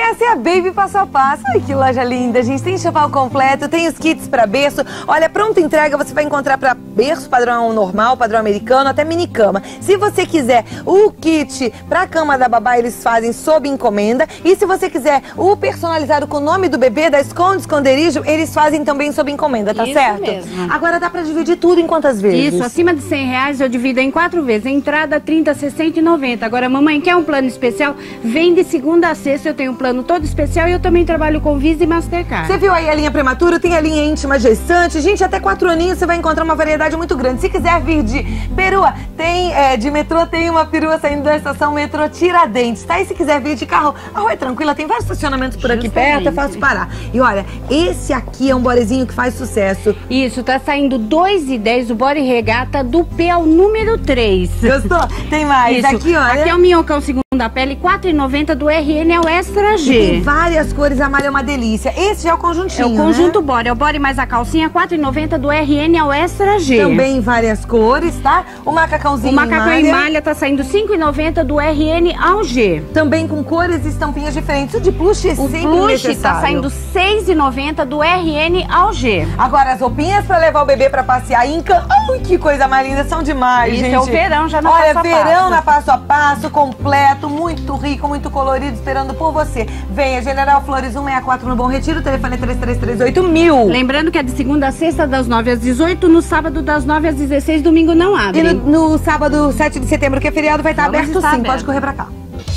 Essa é a Baby Passo a Passo. Ai, que loja linda, gente. Tem enxoval completo, tem os kits pra berço. Olha, pronta entrega você vai encontrar pra berço, padrão normal, padrão americano, até mini cama. Se você quiser o kit pra cama da babá, eles fazem sob encomenda. E se você quiser o personalizado com o nome do bebê, da esconderijo, eles fazem também sob encomenda, tá certo? Mesmo. Agora dá pra dividir tudo em quantas vezes? Isso, acima de R$100 eu divido em 4 vezes. Entrada 30, 60 e 90. Agora, mamãe, quer um plano especial? Vem de segunda a sexta, eu tenho um plano todo especial e eu também trabalho com Visa e Mastercard. Você viu aí a linha prematura, tem a linha íntima gestante. Gente, até 4 aninhos você vai encontrar uma variedade muito grande. Se quiser vir de perua, tem de metrô, tem uma perua saindo da estação metrô Tiradentes, tá? E se quiser vir de carro, a rua é tranquila, tem vários estacionamentos por aqui perto, é fácil parar. E olha, esse aqui é um bodezinho que faz sucesso. Isso, tá saindo R$2,10 o body regata do P ao número 3. Gostou? Tem mais. Isso. Aqui, olha. Aqui é o minhocão segunda pele, R$4,90 do RN ao Extra G. Tem várias cores, a malha é uma delícia. Esse já é o conjuntinho, é o conjunto, né? body, é o body mais a calcinha, R$4,90 do RN ao Extra G. Também em várias cores, tá? O macacãozinho o macacão em malha tá saindo R$5,90 do RN ao G. Também com cores e estampinhas diferentes. O de plush é sempre necessário. Tá saindo R$6,90 do RN ao G. Agora, as roupinhas pra levar o bebê pra passear em Ai, que coisa mais linda, são demais, Isso gente. é o verão já na Olha, passo a verão passo. na passo a passo, completo, muito rico, muito colorido, esperando por você. Venha, General Flores 164 no Bom Retiro, telefone é 3338.000. Lembrando que é de segunda a sexta, das 9 às 18, no sábado das 9 às 16, domingo não abre. E no sábado, 7 de setembro, que é feriado, vai estar aberto sim, aberto. pode correr pra cá.